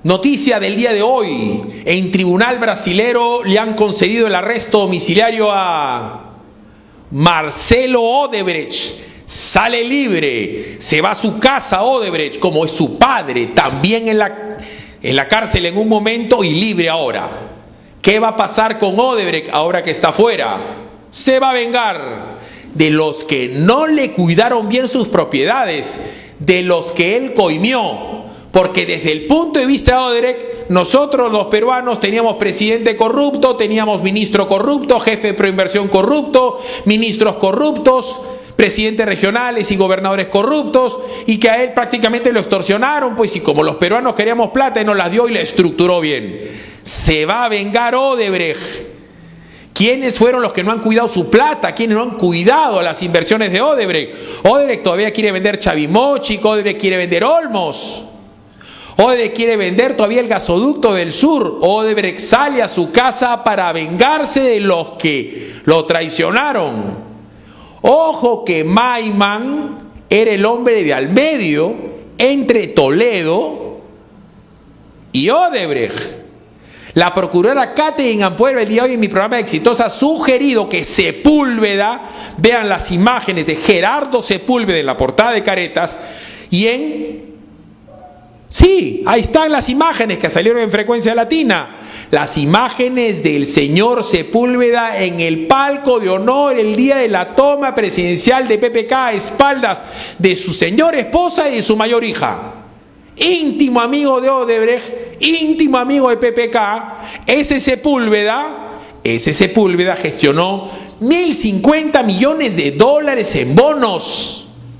Noticia del día de hoy. En tribunal brasilero le han concedido el arresto domiciliario a Marcelo Odebrecht. Sale libre, se va a su casa Odebrecht, como es su padre, también en la cárcel en un momento y libre ahora. ¿Qué va a pasar con Odebrecht ahora que está fuera? Se va a vengar de los que no le cuidaron bien sus propiedades, de los que él coimió. Porque desde el punto de vista de Odebrecht, nosotros los peruanos teníamos presidente corrupto, teníamos ministro corrupto, jefe de proinversión corrupto, ministros corruptos, presidentes regionales y gobernadores corruptos, y que a él prácticamente lo extorsionaron, pues, y como los peruanos queríamos plata, él nos las dio y la estructuró bien. Se va a vengar Odebrecht. ¿Quiénes fueron los que no han cuidado su plata? ¿Quiénes no han cuidado las inversiones de Odebrecht? Odebrecht todavía quiere vender Chavimochic, Odebrecht quiere vender Olmos. Odebrecht quiere vender todavía el gasoducto del sur. Odebrecht sale a su casa para vengarse de los que lo traicionaron. Ojo que Maiman era el hombre de al medio entre Toledo y Odebrecht. La procuradora Katherine Ampuero el día de hoy en mi programa Exitosa ha sugerido que Sepúlveda, vean las imágenes de Gerardo Sepúlveda en la portada de Caretas y sí, ahí están las imágenes que salieron en Frecuencia Latina. Las imágenes del señor Sepúlveda en el palco de honor el día de la toma presidencial de PPK a espaldas de su señora esposa y de su mayor hija. Íntimo amigo de Odebrecht, íntimo amigo de PPK. Ese Sepúlveda gestionó 1.050 millones de dólares en bonos.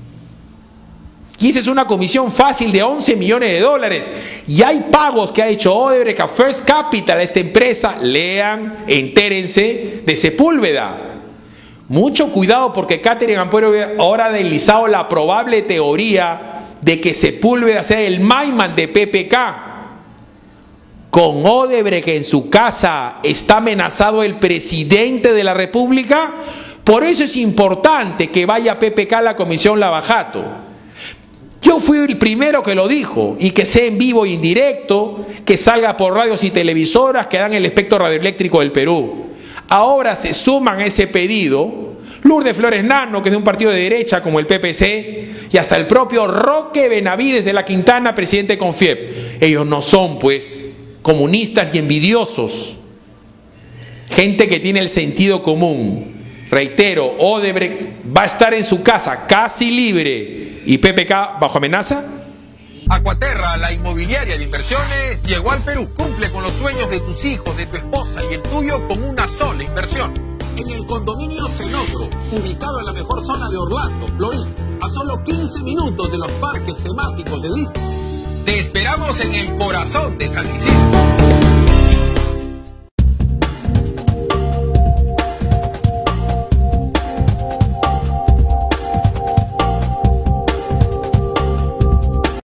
Y esa es una comisión fácil de 11 millones de dólares. Y hay pagos que ha hecho Odebrecht a First Capital, a esta empresa. Lean, entérense de Sepúlveda. Mucho cuidado porque Katherine Ampuero ahora ha deslizado la probable teoría de que Sepúlveda sea el Maiman de PPK. Con Odebrecht en su casa está amenazado el presidente de la República. Por eso es importante que vaya PPK a la Comisión Lavajato. Yo fui el primero que lo dijo, y que sea en vivo y en directo, que salga por radios y televisoras que dan el espectro radioeléctrico del Perú. Ahora se suman a ese pedido Lourdes Flores Nano, que es de un partido de derecha como el PPC, y hasta el propio Roque Benavides de la Quintana, presidente de Confiep. Ellos no son, pues, comunistas y envidiosos. Gente que tiene el sentido común. Reitero, Odebrecht va a estar en su casa casi libre y PPK bajo amenaza. Aquaterra, la inmobiliaria de inversiones, llegó al Perú. Cumple con los sueños de tus hijos, de tu esposa y el tuyo con una sola inversión. En el condominio Cenotro, ubicado en la mejor zona de Orlando, Florida, a solo 15 minutos de los parques temáticos de Disney. Te esperamos en el corazón de San Isidro.